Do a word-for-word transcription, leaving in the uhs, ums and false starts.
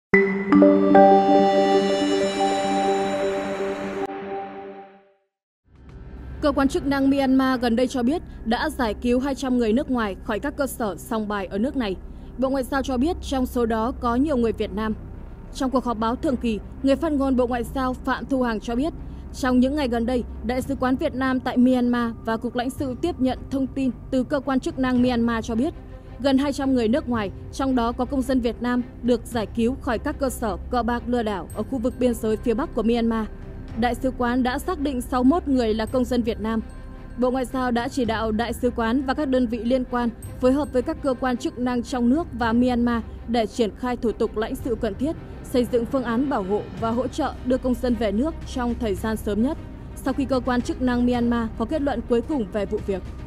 Cơ quan chức năng Myanmar gần đây cho biết đã giải cứu hai trăm người nước ngoài khỏi các cơ sở sòng bài ở nước này. Bộ Ngoại giao cho biết trong số đó có nhiều người Việt Nam. Trong cuộc họp báo thường kỳ, người phát ngôn Bộ Ngoại giao Phạm Thu Hằng cho biết, trong những ngày gần đây, Đại sứ quán Việt Nam tại Myanmar và Cục lãnh sự tiếp nhận thông tin từ cơ quan chức năng Myanmar cho biết, gần hai trăm người nước ngoài, trong đó có công dân Việt Nam, được giải cứu khỏi các cơ sở cờ bạc lừa đảo ở khu vực biên giới phía Bắc của Myanmar. Đại sứ quán đã xác định sáu mươi mốt người là công dân Việt Nam. Bộ Ngoại giao đã chỉ đạo Đại sứ quán và các đơn vị liên quan phối hợp với các cơ quan chức năng trong nước và Myanmar để triển khai thủ tục lãnh sự cần thiết, xây dựng phương án bảo hộ và hỗ trợ đưa công dân về nước trong thời gian sớm nhất, sau khi cơ quan chức năng Myanmar có kết luận cuối cùng về vụ việc.